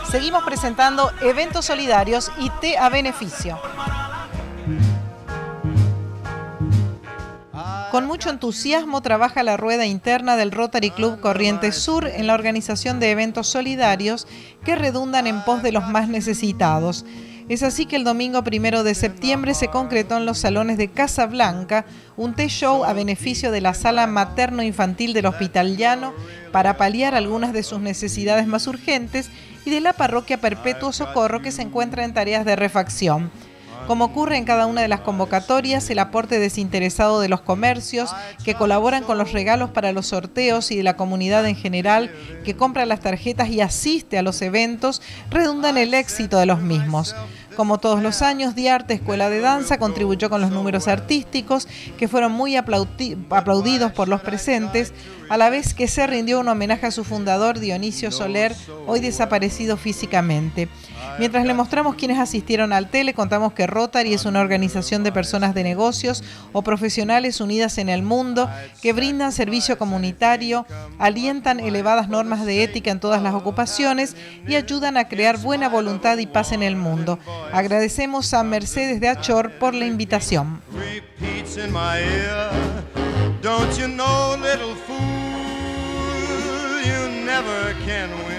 Seguimos presentando eventos solidarios y té a beneficio. Con mucho entusiasmo trabaja la rueda interna del Rotary Club Corrientes Sur en la organización de eventos solidarios que redundan en pos de los más necesitados. Es así que el domingo 1 de septiembre se concretó en los salones de Casa Blanca un té show a beneficio de la sala materno-infantil del Hospital Llano para paliar algunas de sus necesidades más urgentes y de la parroquia Perpetuo Socorro, que se encuentra en tareas de refacción. Como ocurre en cada una de las convocatorias, el aporte desinteresado de los comercios que colaboran con los regalos para los sorteos y de la comunidad en general que compra las tarjetas y asiste a los eventos redunda en el éxito de los mismos. Como todos los años, Diarte Escuela de Danza contribuyó con los números artísticos que fueron muy aplaudidos por los presentes, a la vez que se rindió un homenaje a su fundador, Dionisio Soler, hoy desaparecido físicamente. Mientras le mostramos quienes asistieron al té, le contamos que Rotary es una organización de personas de negocios o profesionales unidas en el mundo que brindan servicio comunitario, alientan elevadas normas de ética en todas las ocupaciones y ayudan a crear buena voluntad y paz en el mundo. Agradecemos a Mercedes de Achor por la invitación. Don't you know, little fool, you never can win.